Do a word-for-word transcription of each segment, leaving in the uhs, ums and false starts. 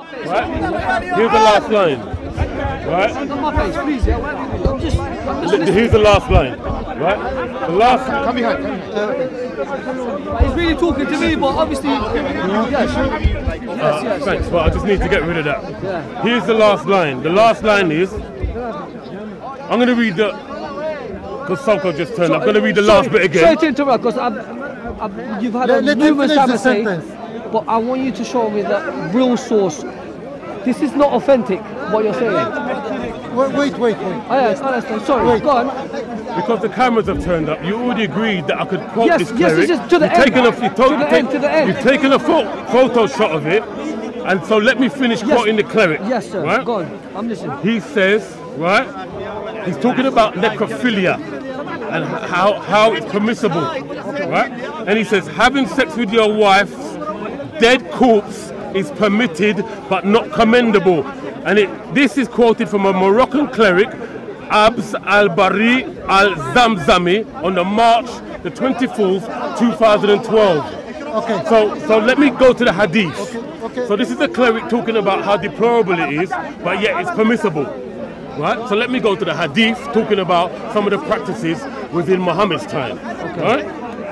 Right? Here's the last line. Right? On my face, please. Yeah, I'm just, I'm just Here's the last line. Right? The last. Come behind. Come behind. He's really talking to me, but obviously. Yes, yes, yes. Thanks, but I just need to get rid of that. Yeah. Here's the last line. The last line is. I'm going to read the. Because Soco just turned. I'm going to read the last bit again. Sorry to interrupt, because you've had Let, a let numerous him time finish to the say, sentence. but I want you to show me the real source. This is not authentic, what you're saying. Wait, wait, wait. wait. I understand. Sorry, Wait. go on. Because the cameras have turned up, you already agreed that I could quote Yes, this yes, cleric. yes, yes, to the You've end. taken a, you To the end, to the end. You've taken a pho photo shot of it, and so let me finish Yes. quoting the cleric. Yes, sir. Right? Go on. I'm listening. He says, right, he's talking about necrophilia and how, how it's permissible, right? And he says, having sex with your wife's dead corpse is permitted but not commendable. And it, this is quoted from a Moroccan cleric, Abbas al-Bari al-Zamzami, on the March the twenty-fourth, two thousand twelve. Okay. So, so let me go to the Hadith. Okay, okay. So this is the cleric talking about how deplorable it is, but yet it's permissible. Right? So let me go to the Hadith, talking about some of the practices within Muhammad's time. Okay. Right?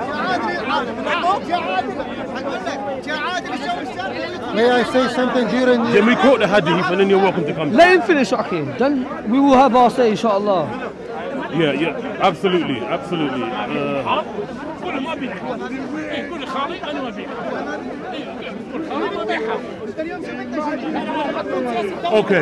May I say something during the... Then we quote the Hadith, and then you're welcome to come. Let him finish, Akeem. Then we will have our say, inshallah. Yeah, yeah, absolutely, absolutely. Uh, okay.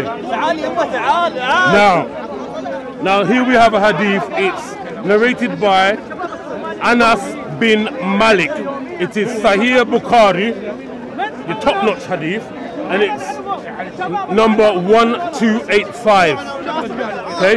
Now, now here we have a hadith. It's narrated by Anas bin Malik. It is Sahih al-Bukhari, the top-notch hadith, and it's number one two eight five. Okay.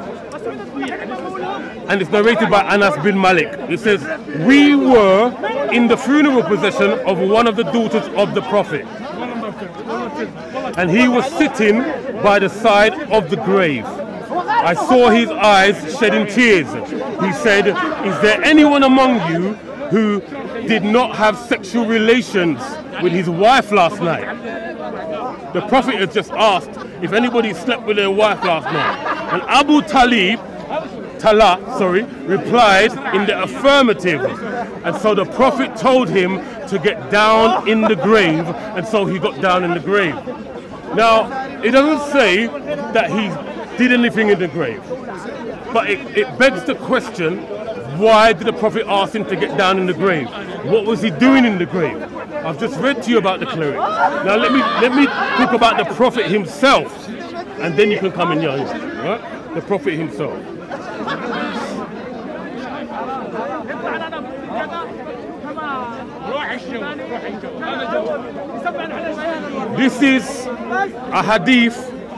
And it's narrated by Anas bin Malik. It says, we were in the funeral procession of one of the daughters of the Prophet. And he was sitting by the side of the grave. I saw his eyes shedding tears. He said, is there anyone among you who did not have sexual relations with his wife last night? The Prophet had just asked if anybody slept with their wife last night. And Abu Talib, Tala, sorry, replied in the affirmative. And so the Prophet told him to get down in the grave, and so he got down in the grave. Now, it doesn't say that he did anything in the grave, but it, it begs the question, why did the Prophet ask him to get down in the grave? What was he doing in the grave? I've just read to you about the cleric. Now let me let me talk about the Prophet himself, and then you can come in, Yahya, right? The Prophet himself. This is a hadith,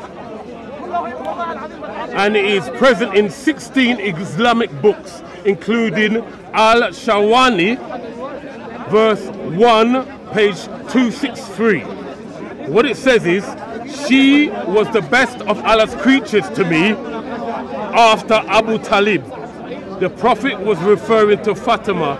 and it is present in sixteen Islamic books, including Al-Shawani, verse one, page two sixty-three. What it says is, she was the best of Allah's creatures to me after Abu Talib. The Prophet was referring to Fatima,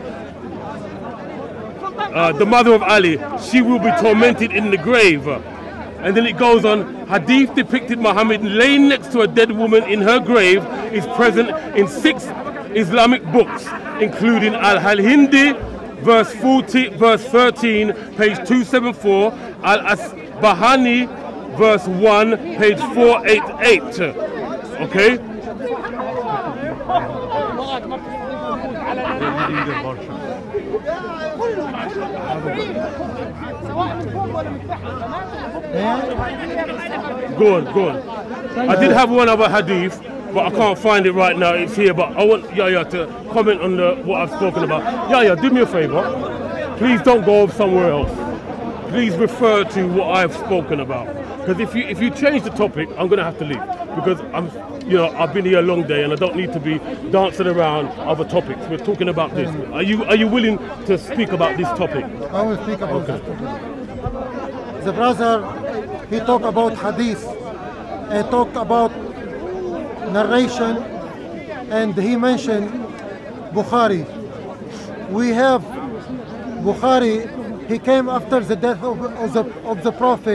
uh, the mother of Ali. She will be tormented in the grave. And then it goes on, hadith depicted Muhammad laying next to a dead woman in her grave is present in six Islamic books, including Al-Hindi, verse forty, verse thirteen, page two seventy-four, Al-Asbahani, verse one, page four eighty-eight. Okay? Go on, go on. I did have one other hadith, but I can't find it right now. It's here, but I want Yahya to comment on the, what I've spoken about. Yahya, do me a favor. Please don't go off somewhere else. Please refer to what I've spoken about. Because if you if you change the topic, I'm going to have to leave. Because I'm, you know, I've been here a long day and I don't need to be dancing around other topics. We're talking about this. Are you are you willing to speak about this topic? I will speak about Okay. this topic. The brother, he talked about hadith, he talked about narration, and he mentioned Bukhari. We have Bukhari, he came after the death of, of, the, of the Prophet,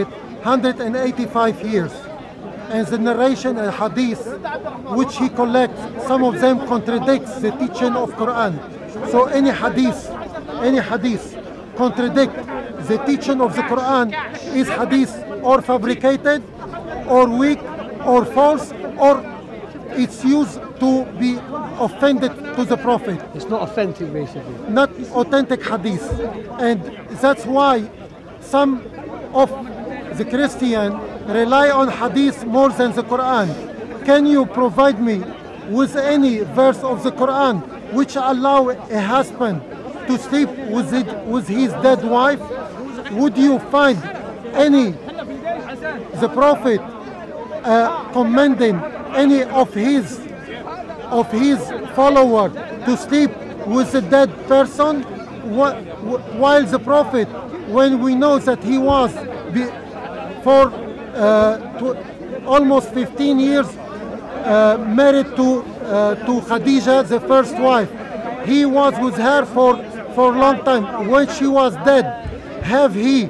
hundred eighty-five years. And the narration and hadith which he collects, some of them contradicts the teaching of Quran. So any hadith, any hadith contradict the teaching of the Quran is hadith or fabricated, or weak, or false, or it's used to be offended to the Prophet. It's not authentic, basically. Not authentic hadith. And that's why some of the Christian rely on hadith more than the Quran. Can you provide me with any verse of the Quran which allow a husband to sleep with, it, with his dead wife? Would you find any, the Prophet uh, commending any of his of his follower to sleep with a dead person, while the Prophet, when we know that he was be, for uh, to almost fifteen years uh, married to uh, to Khadija, the first wife, he was with her for for a long time. When she was dead, have he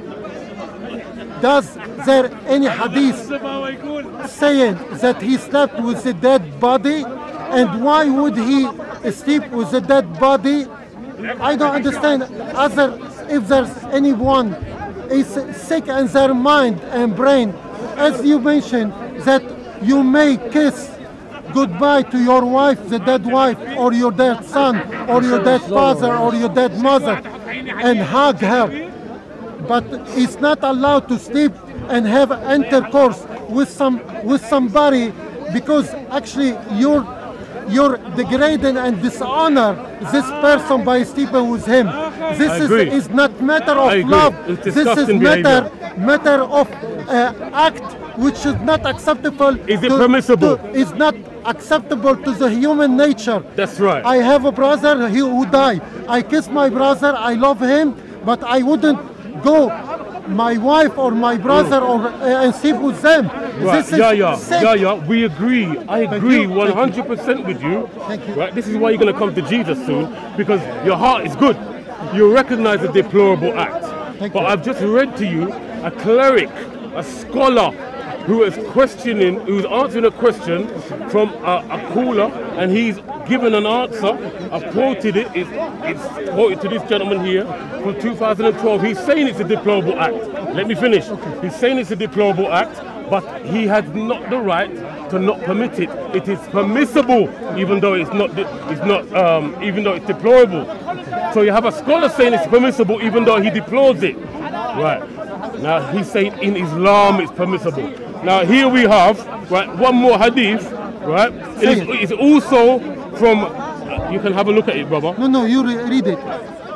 does there any hadith saying that he slept with a dead body? And why would he sleep with a dead body? I don't understand. Other, if there's anyone is sick in their mind and brain, as you mentioned, that you may kiss goodbye to your wife, the dead wife, or your dead son, or your dead father, or your dead mother, and hug her. But it's not allowed to sleep and have intercourse with some with somebody, because actually you're you're degrading and dishonor this person by sleeping with him. This is, is not matter of love. This is matter matter of uh, act which is not acceptable. Is it to, permissible? To, is not acceptable to the human nature. That's right. I have a brother he, who died. I kiss my brother. I love him, but I wouldn't go my wife or my brother or uh, and sleep with them. Right. This is yeah, yeah, sick. yeah, yeah. We agree. I agree one hundred percent with you. Thank you. Right. This is why you're going to come to Jesus soon, because your heart is good. You recognize a deplorable act. Thank but you. I've just read to you a cleric, a scholar, who is questioning, who's answering a question from a, a caller, and he's given an answer. I've quoted it. It's, it's quoted to this gentleman here from two thousand twelve. He's saying it's a deplorable act. Let me finish. Okay. He's saying it's a deplorable act, but he has not the right to not permit it. It is permissible, even though it's not. It's not. Um, even though it's deplorable. Okay. So you have a scholar saying it's permissible, even though he deplores it. Right. Now he's saying in Islam it's permissible. Now here we have, right, one more hadith, right? It is, it's also from, uh, you can have a look at it, brother. No, no, you re read it.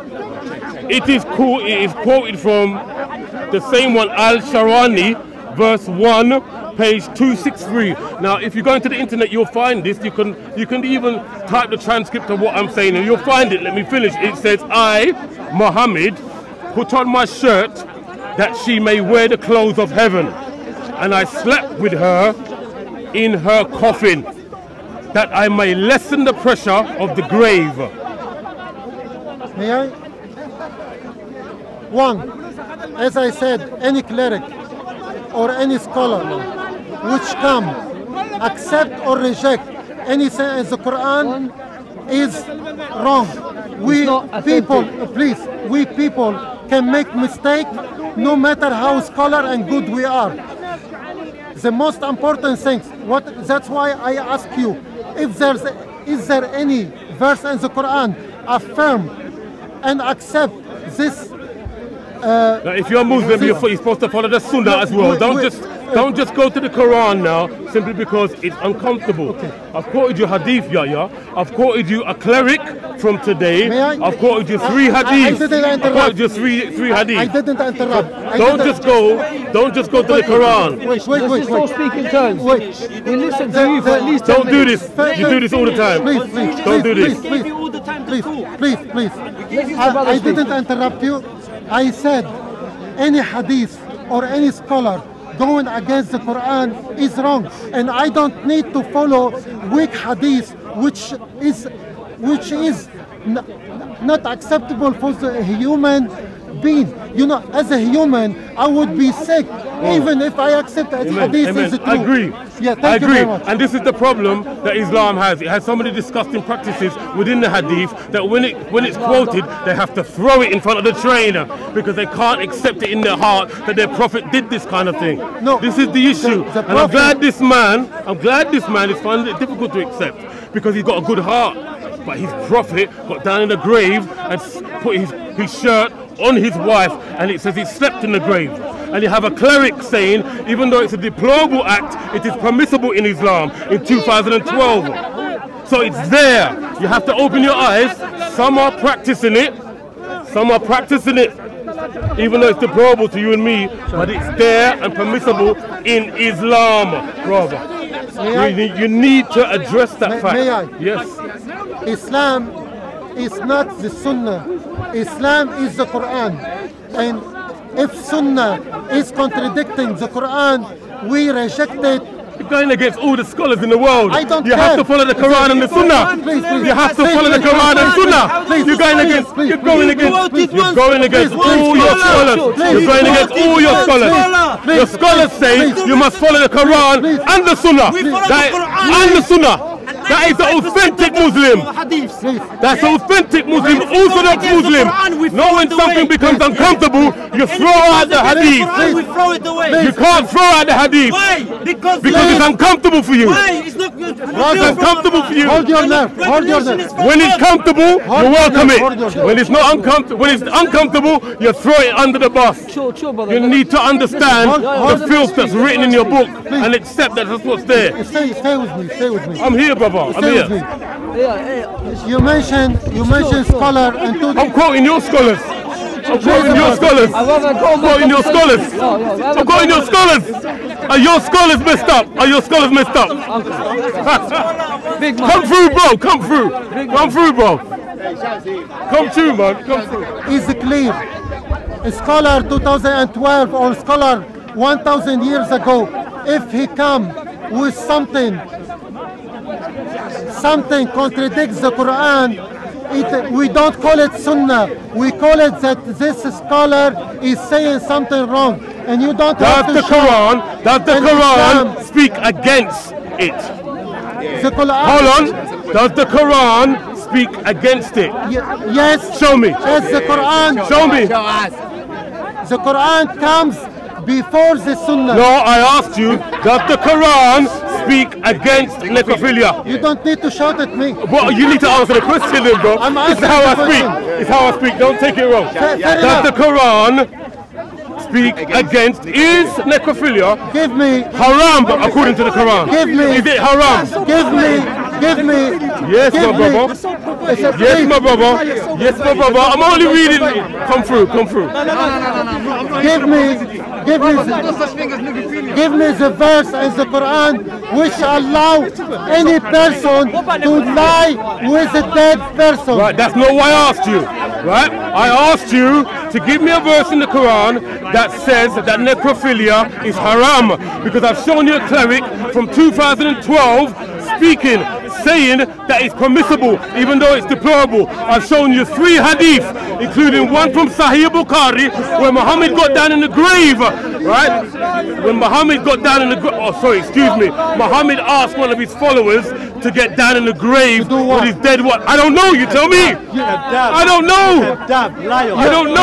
It is cool. It is quoted from the same one, Al-Sharani, verse one, page two sixty-three. Now, if you go into the internet, you'll find this. You can, you can even type the transcript of what I'm saying, and you'll find it. Let me finish. It says, I, Muhammad, put on my shirt that she may wear the clothes of heaven. And I slept with her in her coffin, that I may lessen the pressure of the grave. May I? One, as I said, any cleric or any scholar which come, accept or reject anything in the Quran is wrong. We people, please, we people can make mistake no matter how scholar and good we are. The most important things, what, that's why I ask you, if there's, is there any verse in the Quran affirm and accept this? Uh, now, if you're Muslim, this, you're supposed to follow the Sunnah as well. Don't wait, just uh, don't just go to the Quran now simply because it's uncomfortable. Okay. I've quoted you Hadith, Yahya. I've quoted you a cleric from today. May I? I've quoted you three I, Hadiths. I, I didn't interrupt. I've quoted you three three Hadiths. I didn't interrupt. I don't didn't just go. Don't just go to wait, the Quran. Wait, wait, wait. Let's just all speak in turns. Wait. We listen to you for at least ten Don't do minutes. this. You do this all the time. Please, please. Don't do this. Please, please, please, please, please. I, I didn't interrupt you. I said any hadith or any scholar going against the Quran is wrong, and I don't need to follow weak hadith, which is which is not acceptable for the human been, you know, as a human, I would be sick, oh. even if I accept that Amen. hadith Amen. is true. I agree. Yeah, thank I you agree. very much. And this is the problem that Islam has. It has so many disgusting practices within the hadith that when it when it's quoted, they have to throw it in front of the trainer because they can't accept it in their heart that their prophet did this kind of thing. No, this is the issue. The, the and I'm glad this man, I'm glad this man is finding it difficult to accept because he's got a good heart. But his prophet got down in the grave and put his, his shirt on his wife, and it says he slept in the grave. And you have a cleric saying, even though it's a deplorable act, it is permissible in Islam in two thousand twelve. So it's there. You have to open your eyes. Some are practicing it. Some are practicing it. Even though it's deplorable to you and me, but it's there and permissible in Islam, brother. You, you need to address that may, fact. May I? Yes. Islam is not the Sunnah. Islam is the Quran. And if Sunnah is contradicting the Quran, we reject it. You're going against all the scholars in the world. I don't you care. have to follow the Quran and the Sunnah. Please, please. You have to Please, follow the please, Quran please, and Sunnah. please, You're going please, against. please, You're going please, against. please, You're going against please, all please, your please, scholars. please, You're going against all your scholars. please, Your scholars say you must follow the Quran and the Sunnah. That and the Sunnah. That is the authentic Muslim. That's authentic Muslim, Orthodox Muslim. Not when something becomes uncomfortable, you throw out the hadith. We throw it away. You can't throw out the hadith. Why? Because, because it's uncomfortable for you. Why? It's not good. It's uncomfortable for you. Hold your nerve. Hold your nerve. When it's comfortable, you welcome it. When it's not uncomfortable, when it's uncomfortable, you throw it under the bus. Sure, sure, brother. You need to understand the filth that's written in your book and accept that that's what's there. Stay, stay with me. Stay with me. I'm here, brother. I'm Stay here. with me. Yeah, yeah. You mentioned, you mentioned sure. scholar and two. I'm quoting your scholars. I'm quoting your scholars. I rather go I'm quoting your scholars. No, no, rather I'm go quoting your back- scholars. Are your scholars messed up? Are your scholars messed up? Big man. Come through, bro. Come through. Come through, bro. Come through, man. Come through. Is clear. A scholar two thousand twelve or scholar one thousand years ago, if he come with something, something contradicts the Quran, it, we don't call it Sunnah. We call it that this scholar is saying something wrong, and you don't have Does to the show Quran, does the in Quran Islam. speak against it? The Quran. Hold on. Does the Quran speak against it? Ye- yes. Show me. Yes, the Quran. Show me. The Quran comes before the Sunnah. No, I asked you, does the Quran speak against necrophilia? You don't need to shout at me. Well, you need to answer the question then, bro. I'm This is answering how I the speak. question. It's how I speak. Don't take it wrong. Fair- fair Does enough. the Quran speak against, is necrophilia Give me, haram according to the Quran? Give me- Is it haram? give me, give me. Yes, give my brother. me. It's a Yes, please. my brother. Yes, my brother. I'm only reading. Come through, come through. Give me, give me, the, give me the verse in the Quran which allow any person to lie with a dead person. Right, that's not why I asked you. Right? I asked you to give me a verse in the Quran that says that necrophilia is haram. Because I've shown you a cleric from two thousand twelve speaking, saying that it's permissible, even though it's deplorable. I've shown you three hadith, including one from Sahih al-Bukhari, where Muhammad got down in the grave, right? When Muhammad got down in the grave, oh sorry, excuse me, Muhammad asked one of his followers to get down in the grave with his dead what? I don't know, you tell me. I don't know. I don't know. I don't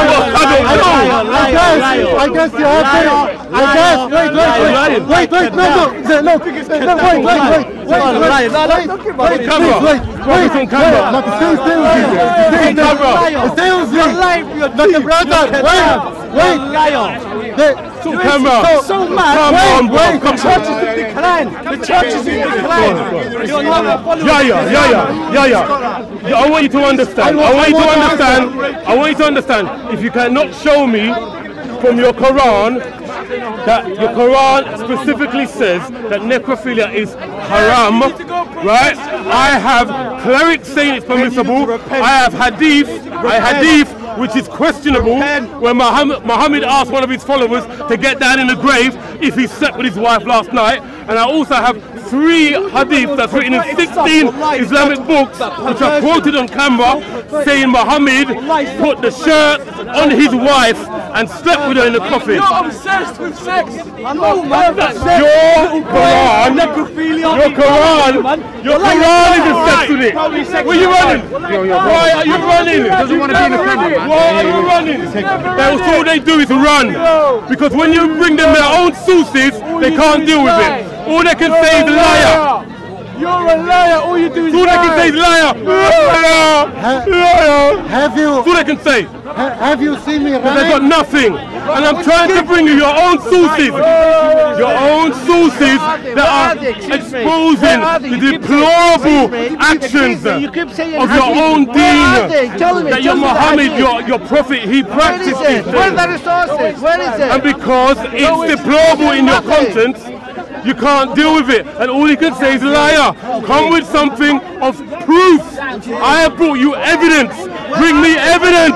know. I guess, I guess you have to. I guess. Wait, wait, wait, wait, wait. No, no, no. Wait, wait, wait, wait, wait, wait, wait. Camera. Wait, wait, Focus on camera. Look, stay, stay with me. Stay, camera. stay with me. Look, brother, wait, wait. The- So camera. So mad. Come on, bro. Wait, Come the church is in decline. The church is in decline. You're not following. Yeah, yeah, yeah, yeah, yeah, yeah. Yeah, I want you to understand. I want you to understand. I want you to understand. If you cannot show me from your Quran that your Quran specifically says that necrophilia is haram, right? I have clerics saying it's permissible. I have hadith, I hadith which is questionable, where Muhammad, Muhammad asked one of his followers to get down in the grave if he slept with his wife last night. And I also have three hadiths that's written in sixteen Islamic books, which are quoted on camera, saying Muhammad put the shirt on his wife and slept with her in the coffin. You're obsessed with sex. I know, man. Your Quran, your Quran, your Quran is obsessed with it. Where are you running? Why are you running? Doesn't want to be in the camera, man. Why are you running? That's all they do is run. Because when you bring them their own sources, they can't deal with it. All they can say is liar. You're a liar. All you do is All they can say is liar. Liar. Liar. Have you That's all they can say. ha- have you seen me They've got running? nothing. And I'm trying to bring you your own sources. Your own sources that are exposing the deplorable actions of your own deen. That your Muhammad, your, your prophet, he practiced these things. resources? Where is it? And because it's deplorable in your conscience, you can't deal with it. And all you can say is liar. Come with something of proof. I have brought you evidence. Bring me evidence.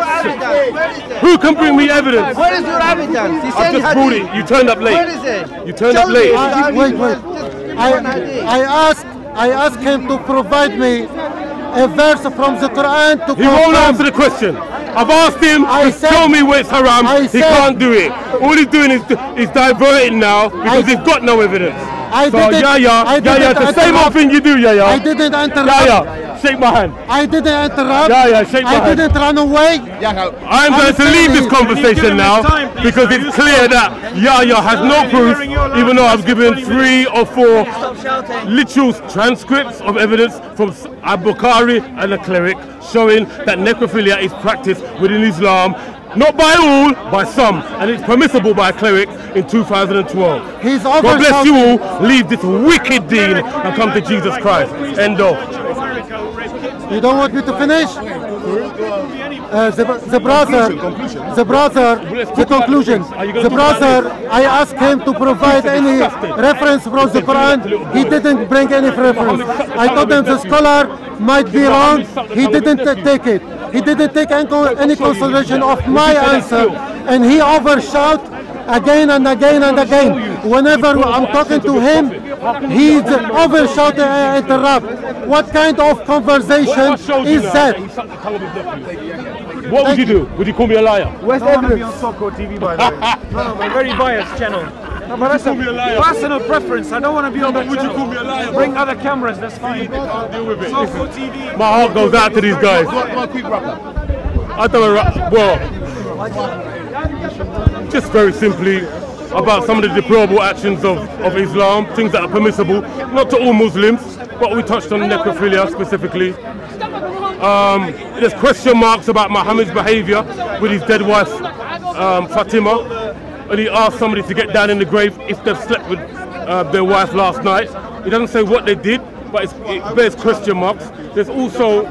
Who can bring me evidence? Where is your evidence? He I said just he brought had it. You turned up late. Where is it? You turned Tell up late. me. I, wait, wait. I, I asked I asked him to provide me a verse from the Quran to He won't confirm. answer the question. I've asked him I to said- show me where it's haram. I He said- can't do it. All he's doing is, is diverting now because I- he's got no evidence. I So didn't- Yahya, I didn't Yahya, the same old interrupt. thing you do, Yahya. I didn't interrupt. Yahya, shake my hand. I didn't interrupt. Yeah, yeah, shake my I hand. didn't run away. I'm going to leave this saying- conversation now because it's clear that Yahya has no proof, even though I've given three or four literal transcripts of evidence from Abu Talib and a cleric showing that necrophilia is practiced within Islam, not by all, by some, and it's permissible by a cleric in two thousand twelve. He's God bless overshouting. you all, leave this wicked deen and come to Jesus Christ. End of. You don't want me to finish? Uh, the, the brother, the brother, the conclusion. The brother, I asked him to provide any reference from the Quran. He didn't bring any reference. I told him the scholar might be wrong. He didn't ta- take it. He didn't take any con- any consideration of my answer, and he overshot again and again and again. Whenever I'm talking to him, he's overshot and interrupt. What kind of conversation is that? What would you do? Would you call me a liar? Where's I want to be evidence? on Soco T V, by the way. No, no, my very biased channel. No, but that's a me a liar. personal preference. I don't want to be on that Would you channel. call me a liar? Bring other cameras, that's fine. Deal with it. Soco T V. My heart goes out to these guys. I don't know, well, just very simply about some of the deplorable actions of, of Islam, things that are permissible, not to all Muslims, but we touched on necrophilia specifically. Um, there's question marks about Muhammad's behavior with his dead wife, um, Fatima, and he asked somebody to get down in the grave if they've slept with uh, their wife last night. He doesn't say what they did, but it's, it bears question marks. There's also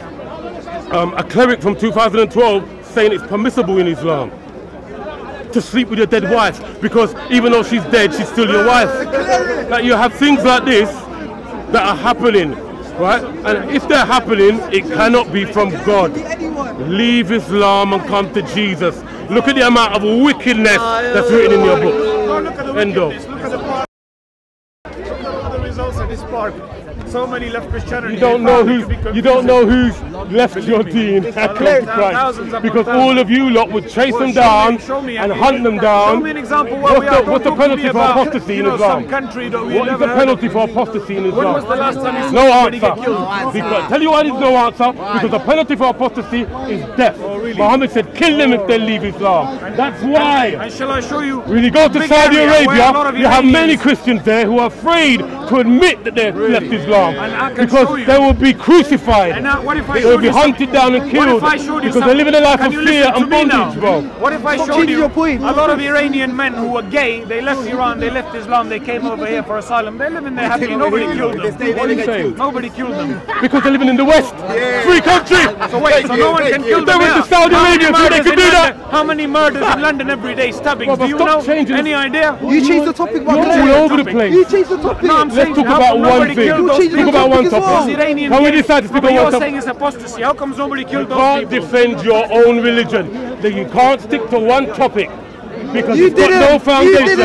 um, a cleric from two thousand twelve saying it's permissible in Islam to sleep with your dead wife because even though she's dead, she's still your wife. Like, you have things like this that are happening, right? And if they're happening, it cannot be from God. Leave Islam and come to Jesus. Look at the amount of wickedness that's written in your book. End of. Look at the park. Look at the results of this park. So many left Christianity. You don't know who's you don't know who's left your deen and come to Christ, because all of you lot would chase them down and hunt them down. Show me an example where What's we the, are. what's the Don't talk to me penalty for about, apostasy you in know, Islam? some country that we What is never the heard penalty of. for apostasy in When Islam? was the last time you saw No somebody answer. get killed? Because, tell you why there's no answer. Because the penalty for apostasy is death. Muhammad said, kill them if they leave Islam. That's why. And shall I show you? When you go to big Saudi area where a lot Arabia, of you have many Iranians- Christians there who are afraid to admit that they've left Islam And I can because show you. they will be crucified. And now, what if I They will showed be you some- hunted down and What killed if I showed you because some- they're living a life Can of you fear listen to and me now? bondage, bro. What if I Stop showed changing you your point. a lot of Iranian men who were gay, they left Iran, they left Islam, they came over here for asylum, they're living there happy, nobody killed them. What are you saying? Nobody killed them. Because they're living in the West. Free country. So wait, so no one can kill They them went here? to Saudi How many Arabia so they murders could in do that. London- How many murders in London every day, stabbings? Brother, Do you stop know? changing Any the- idea? You changed the topic, You're man. all over the topic. place. You changed the topic. No, I'm Let's saying talk how about come one nobody thing. killed You those changed the Talk people? about one topic as topic. well. Those Iranian Can we gays. decide to speak But on you're one topic? saying it's apostasy. How comes nobody You killed those can't people? defend your own religion. That you can't stick to one topic because You it's got didn't. no You foundation. didn't.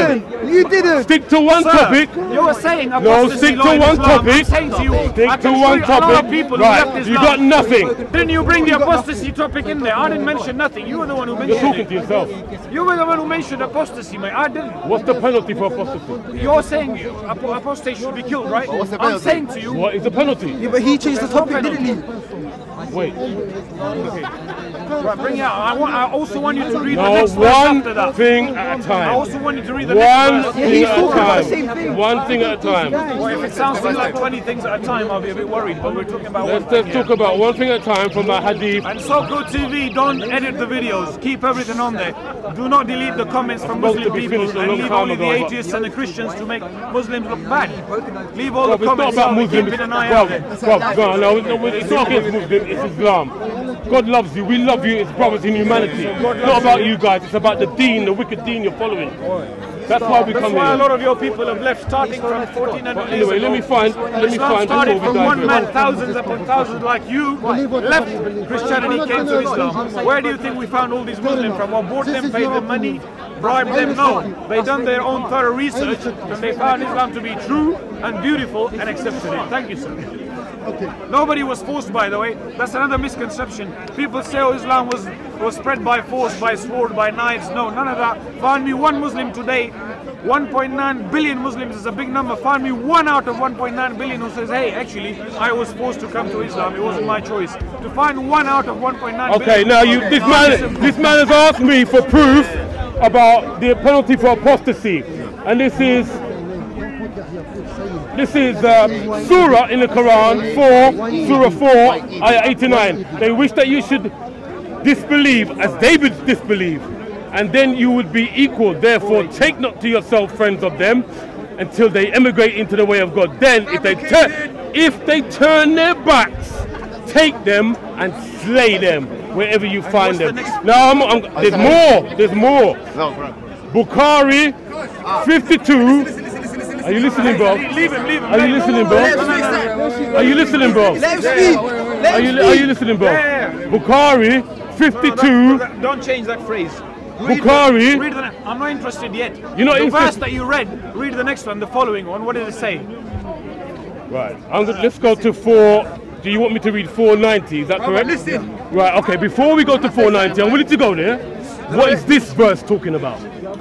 You didn't. Stick to one Sir, topic. You were saying No, apostasy stick law to in one Islam. topic. I'm saying to you, I Stick can to show one you a lot of topic. people who left Right, Islam. you got nothing. Didn't you bring the apostasy topic in there? I didn't mention nothing. You were the one who You're mentioned talking to it. yourself. You were the one who mentioned apostasy, mate. I didn't. What's the penalty for apostasy? You're saying ap- apostate should be killed, right? What's the I'm penalty? saying to you, What is the penalty? Yeah, but he changed the topic, didn't he? Wait. right, bring it out. I, want, I also want you to read the No, next verse one after that. thing at a I time. also want you to read the One next verse. thing he's at a talking about the same time. thing. One thing at a time. Well, if it sounds like twenty things at a time, I'll be a bit worried, but we're talking about Let's one thing just talk here. about one thing at a time from the hadith. And Soco T V, don't edit the videos. Keep everything on there. Do not delete the comments from supposed to Muslim be people finished a and long leave time only the ago, but- atheists and the Christians to make Muslims look bad. Leave all Well, the it's not comments about on there, Muslims. keeping an eye Well, out there. well, no, no, no, it's not against Muslims, it's Islam. God loves you, we love you, it's brothers in humanity. It's not about you guys, it's about the deen, the wicked deen you're following. That's why we That's come why a here. lot of your people have left, starting from fourteen hundred years Anyway, ago. let me find, let me Islam find started before we from one dive man, in. thousands upon thousands like you, left Christianity, came to Islam. Where do you think we found all these Muslims from? What bought them, paid them money, bribed them? No. They done their own thorough research and they found Islam to be true and beautiful and accepted it. Thank you, sir. Nobody was forced, by the way. That's another misconception. People say, oh, Islam was, was spread by force, by sword, by knives. No, none of that. Find me one Muslim today. one point nine billion Muslims is a big number. Find me one out of one point nine billion who says, hey, actually, I was forced to come to Islam. It wasn't my choice. To find one out of one point nine billion. Okay, now you, this man, this man has asked me for proof about the penalty for apostasy, and this is this is uh, Surah in the Quran, four, Surah four, ayah eighty-nine. They wish that you should disbelieve as David disbelieved, and then you would be equal. Therefore, take not to yourself friends of them until they emigrate into the way of God. Then, if they turn, if they turn their backs, take them and slay them wherever you find them. Now, I'm, I'm, there's more. There's more. Bukhari, fifty-two. Are you listening, bro? Leave him, leave him. Are you listening, bro? Are you listening, bro? Let him speak. Let Are him you speak. are you listening, bro? Bukhari, fifty-two. Don't change that phrase. Read Bukhari. The, read the, ne- I'm not interested yet. You're not the interested? verse that you read, read the next one, the following one. What did it say? Right. I'm gonna, let's go to four. Do you want me to read four ninety? Is that correct? listen. Right. Okay. Before we go to four ninety, I'm willing to go there. What is this verse talking about?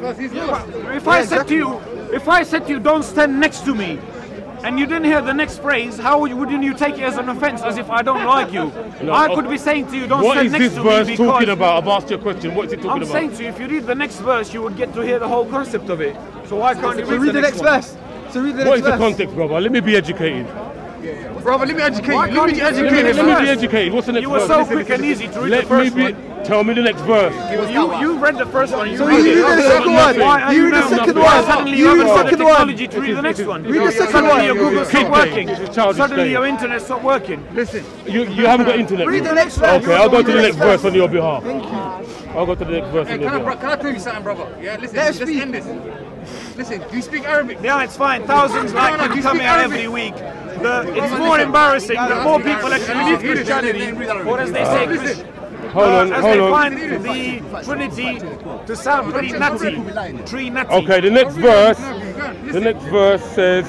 If I said to you, if I said to you, don't stand next to me, and you didn't hear the next phrase, how would, wouldn't you take it as an offense, as if I don't like you? No, I okay. could be saying to you, don't What stand is next this to verse me talking because about? I've asked you a question. What is it talking I'm about? saying to you, if you read the next verse, you would get to hear the whole concept of it. So why can't you So read, read the next one? verse. So read the What next is the verse. context, brother? Let me be educated. Brother, let me educate Why you. can't Let me you- Let me, educate let you. me be educated. What's the next You were verse? so quick and easy to read Let the first me be. one. Tell me the next verse. You, you read the first one. You So read you it. read the second one. Why are You you read the now- second why one. Suddenly You you read haven't the got the second one. technology to read the next one. Read the second Suddenly one. your Google stopped Kid working. day. It's a childish Suddenly day. your internet stopped working. Listen. You you haven't got internet. Read bro. the next verse. Okay, I'll go to the Read next the verse on your behalf. I'll go to the next verse on Hey, your can I, behalf. can I tell you something, brother? Yeah, listen, Let us let's speak. end this. Listen, do you speak Arabic? Yeah, it's fine. Thousands like no, you you come speak here Arabic. every week. The, it's more embarrassing that more people actually leave Christianity, or as they say, Christ- Hold uh, on, as hold they on. find the Trinity to sound pretty nutty. Tree nutty. Okay, the next verse. The next verse says,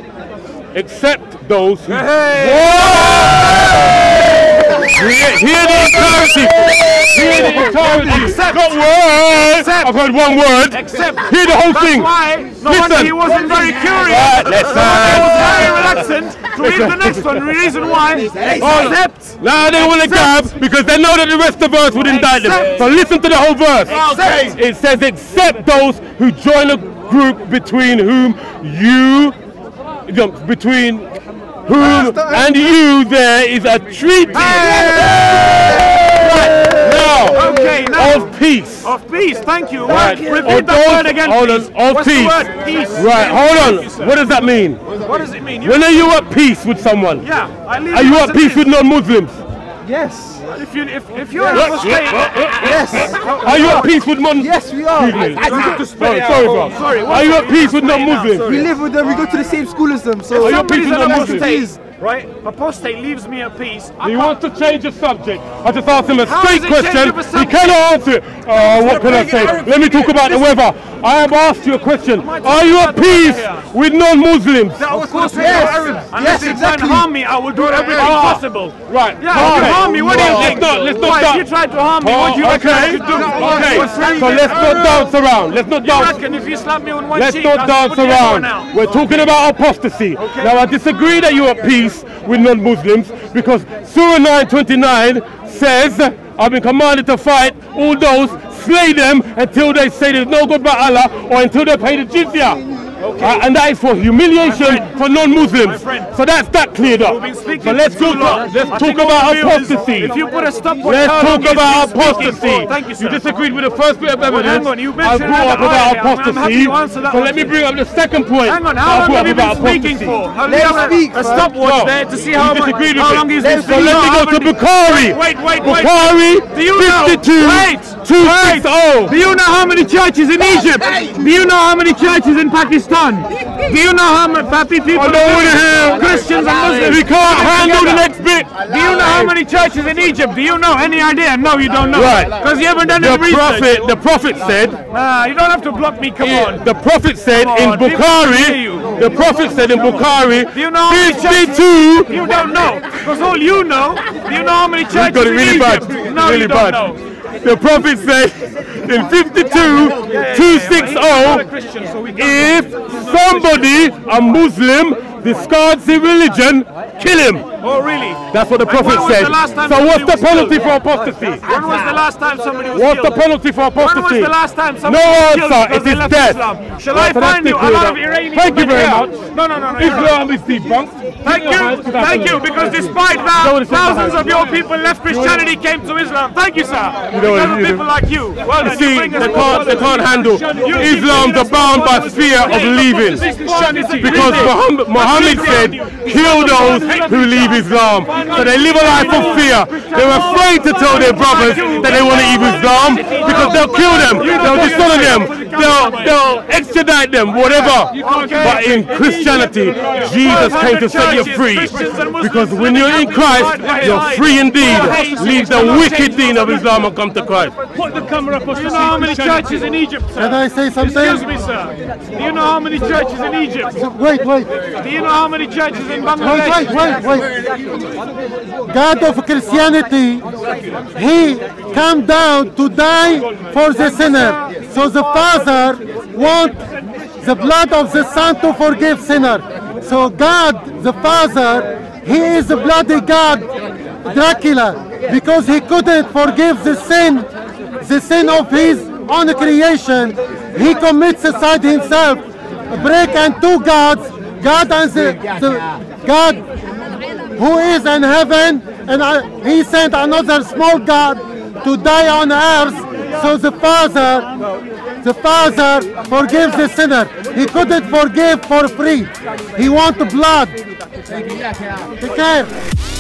"Except those who." Whoa! Hear, hear the entirety. Hear the entirety. Except- Not word. Except- I've heard one word. Except Hear the whole that's thing. why no Listen. wonder he wasn't very curious. Right, He listen. was very reluctant to read the next one. The reason why, except, Now they want to grab because they know that the rest of the verse would indict them. Except- So listen to the whole verse. Except- It says, "Except those who join a group between whom you, no, between whom and you there is a treaty." Now, Okay, now- of peace. of peace. Thank you. Right. Repeat Of that those- word again, hold on, please. of What's peace. the word? Peace. Right, hold on. Thank you, sir. What does that mean? What does it mean? You, When are you at peace with someone? yeah, I leave Are you as at it peace is. with non-Muslims? Yes. If you if if you're an apostate, Yes. Are you at peace with non? Yes, we are. Excuse me. you have to spell Sorry, it out. sorry, Oh, bro. sorry, Are you at peace with Explain now, non-Muslims? We live with them. We go to the same school as them. So Are you at Somebody's peace with an non-Muslims? apostate, right? Apostate leaves me at peace. I He can't- wants to change the subject. I just asked him a How straight does it change question. of a He subject? cannot answer it. Oh, what can I say? Let me talk about the weather. I have asked you a question. Are you at peace with non-Muslims? Of course we are Arabs. Unless Yes, you try and exactly. harm me, I will do everything Ah. possible. Right. Yeah, if you harm me, what do you Let's think? not, let's not Why, dance. if you tried to harm me, what do you reckon I Okay. should do? Okay. What's wrong So with let's not you? dance around. Let's not You dance. reckon if you slap me on one Let's cheek, not I'll dance put the other around. one out? We're talking about apostasy. Now I disagree that you're at peace with non-Muslims because Surah nine twenty-nine says, I've been commanded to fight all those, slay them until they say there's no God but Allah or until they pay the jizya. Uh, and that is for humiliation for non-Muslims. So that's that cleared up. So let's talk, let's talk about apostasy. If you put a stopwatch, Let's how long talk about is this speaking apostasy. for? Thank you, sir. You disagreed with the first bit of evidence. hang on, you I mentioned brought up that about earlier. I'm- I'm happy apostasy. to answer that So one, let me sir. bring up the second point. Hang on, that I how long brought have you up been about speaking apostasy. for? Have you Let's ever speak, a man. stopwatch No. there to see You how, much, disagreed with how me. long is So this? let me go to Bukhari. Wait, wait, wait. Bukhari, Do you know? fifty-two, Wait, two wait. sixty. Do you know how many churches in Egypt? Do you know how many churches in Pakistan? Do you know how many happy people? I don't want to hear Christians and Muslims. We can't handle the next bit. Do you know how many churches in Egypt? Do you know any idea? No, you don't know. Right. Because you haven't done The any research. prophet, the prophet said, Nah, you don't have to block me. Come on. the prophet said Come in on, people can hear Bukhari, you. the prophet said in Bukhari, Do you know how many churches? fifty-two. You don't know. Because all you know, do you know how many You churches got it in really bad. Egypt? No, really you don't bad. know. The prophet said in fifty-two, two sixty, if somebody, a Muslim, discards his religion, kill him. Oh, really? That's what the And prophet when was said. the last time So what's somebody the was penalty killed? for apostasy? When was the last time somebody was What's the killed? penalty for When was apostasy? the last time No somebody was killed answer, because it they is left death. Islam? Shall Right, I so that's find you a cleared lot up. of Iranian Thank you very here? much. No, no, no, no. Islam is debunked. Thank you, thank you, because despite that, thousands of your people left Christianity, came to Islam. Thank you, sir. Because of people like you. Well done, you See, bring they us can't, they can't handle. Islam's are bound by fear of leaving. Because Muhammad, Muhammad said, kill those who leave Islam. So they live a life of fear. They're afraid to tell their brothers that they want to leave Islam because they'll kill them, they'll dishonor them, they'll, they'll extradite them, whatever. But in Christianity, Jesus came to set you free. Because when you're in Christ, you're free indeed. Leave the wicked deen of Islam and come to Christ. Put the camera up. Do you know how many churches in Egypt, sir? Can I say something? Excuse me, sir. Do you know how many churches in Egypt? Wait, wait. Do you know how many churches in Wait, Bangladesh? wait, wait, wait. God of Christianity, He came down to die for the sinner. So the Father wants the blood of the Son to forgive sinner. So God, the Father, He is the bloody God, Dracula, because He couldn't forgive the sin, the sin of His own creation. He commits suicide Himself, break and two gods, God and the, the God who is in heaven, and uh, He sent another small God to die on earth. So the Father, the Father forgives the sinner. He couldn't forgive for free. He wants blood. Take care.